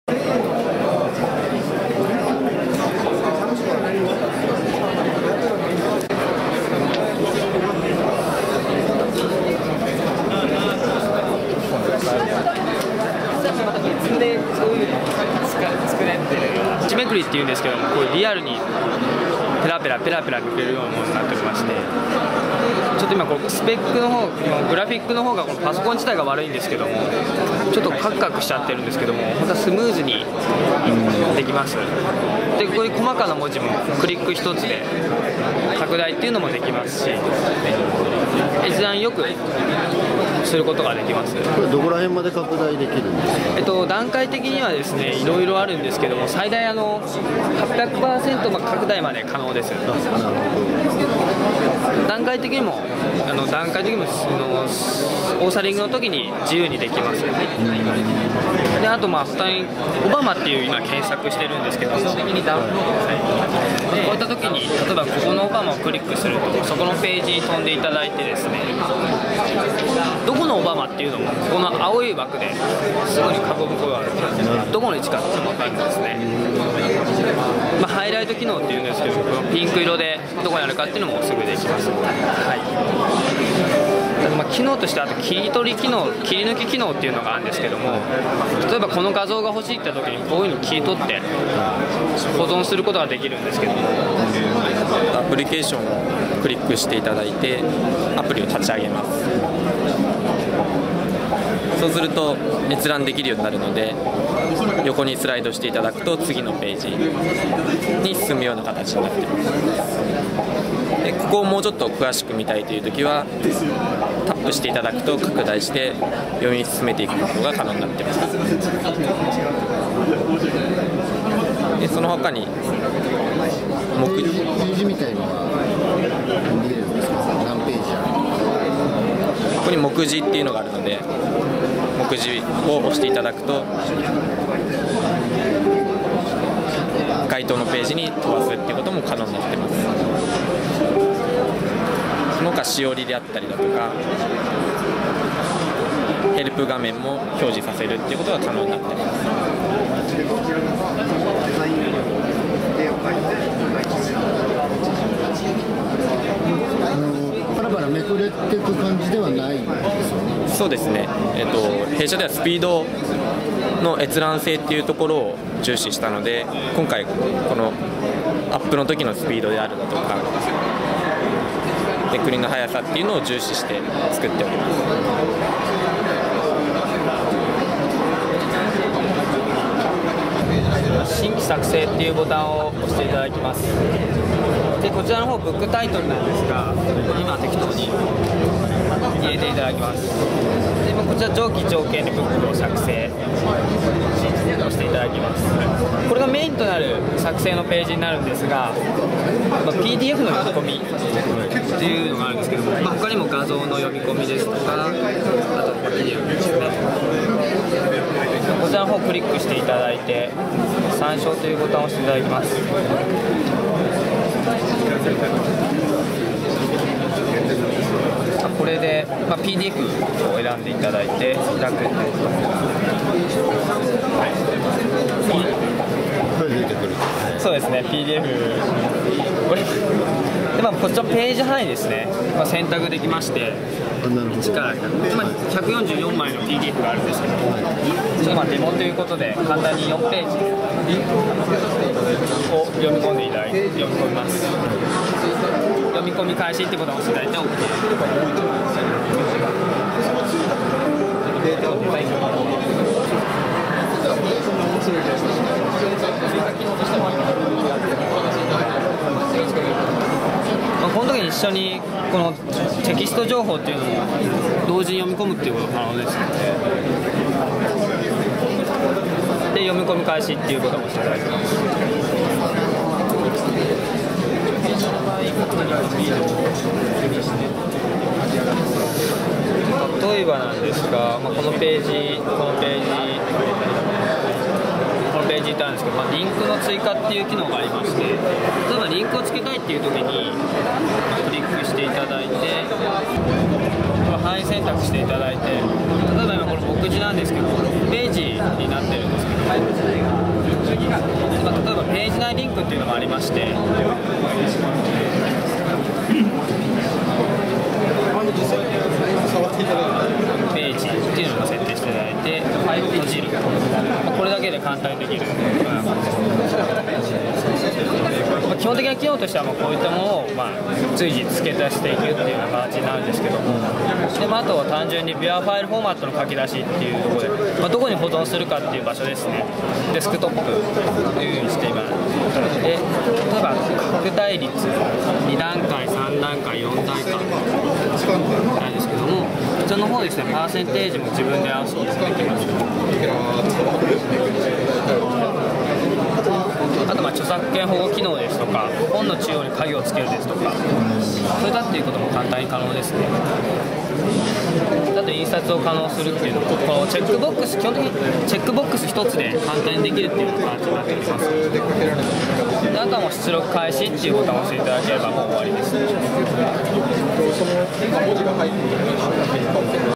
締めくりっていうんですけども、こうリアルにペラペラめくれるようなものになっておりまして、ちょっと今こうスペックの方、グラフィックの方がこのパソコン自体が悪いんですけども、ちょっとカクカクしちゃってるんですけども、またスムーズにできます。でこういう細かな文字もクリック一つで拡大っていうのもできますし、閲覧よくすることができます。 これどこら辺まで拡大できるんですか？ 段階的にはですね、いろいろあるんですけども、最大800% 拡大まで可能です。段階的にもオーサリングの時に自由にできます。であと下にオバマっていう今検索してるんですけど、こういった時に例えばここのオバマをクリックするとそこのページに飛んでいただいてですね、どこのオバマっていうのもここの青い枠ですぐに囲むことができます。どこの位置かって分かるんですね。ハイライト機能っていうんですけど、このピンク色でどこにあるかっていうのもすぐできます。機能としてあと切り取り機能、切り抜き機能っていうのがあるんですけども、例えばこの画像が欲しいって時にこういうのを切り取って保存することができるんですけども、 アプリケーションをクリックしていただいてアプリを立ち上げます。そうすると閲覧できるようになるので、横にスライドしていただくと次のページに進むような形になっています。でここをもうちょっと詳しく見たいというときはタップしていただくと拡大して読み進めていくことが可能になっています。でその他にページみたいのは見れるんですか？何ページある？ ここに目次っていうのがあるので、目次を押していただくと該当のページに飛ばすっていうことも可能になっています。その他しおりであったりだとかヘルプ画面も表示させるっていうことが可能になっています。 パラパラめくれていく感じではないんですよね。 そうですね、弊社ではスピードの閲覧性っていうところを重視したので、今回このアップの時のスピードであるだとかめくりの速さっていうのを重視して作っております。 新規作成っていうボタンを押していただきます。でこちらの方ブックタイトルなんですが、今適当に入れていただきます。でこちら上記条件でブックを作成をしていただきます。これがメインとなる作成のページになるんですが、PDF の読み込みっていうのがあるんですけども、他にも画像の読み込みですとか、あとPDF ですね。こちらの方をクリックしていただいて参照というボタンを押していただきます。これで、PDF を選んでいただいて開く。そうですね、PDF これで、こっちのページ範囲ですね、選択できまして、1から144枚の PDF があるんですけども、ちょっとデモということで簡単に4ページを読み込んでいただいて読み込みます。読み込み開始ってことを押していただいて OK。この時に一緒にこのテキスト情報っていうのも同時に読み込むっていうことが可能ですので、読み込み開始っていうこともしていただきます。例えばなんですが、このページってあるんですけど、リンクの追加っていう機能がありまして、例えばリンクをつけたいっていう時にクリックしていただいて、範囲選択していただいて、例えば今この目次なんですけど、ページになってるんですけど、 外リンクっていうのもありまして、ページっていうのを設定していただいて、閉じる、これだけで簡単にできる。基本的な機能としてはこういったものを随時付け足していくっていうような形になるんですけども、であとは単純にビュアファイルフォーマットの書き出しっていうところで、どこに保存するかっていう場所ですね、デスクトップというふうにして今で、例えば拡大率2段階3段階4段階なんですけども、こちらの方ですね、パーセンテージも自分で合わせることができます。あと著作権保護機能ですとか、本の中央に鍵をつけるですとか、そういったっていうことも簡単に可能ですね。あと印刷を可能するっていうのも、このチェックボックス、基本的にチェックボックス1つで簡単にできるっていう形になっております。であとはもう出力開始っていうボタンを押していただければもう終わりです。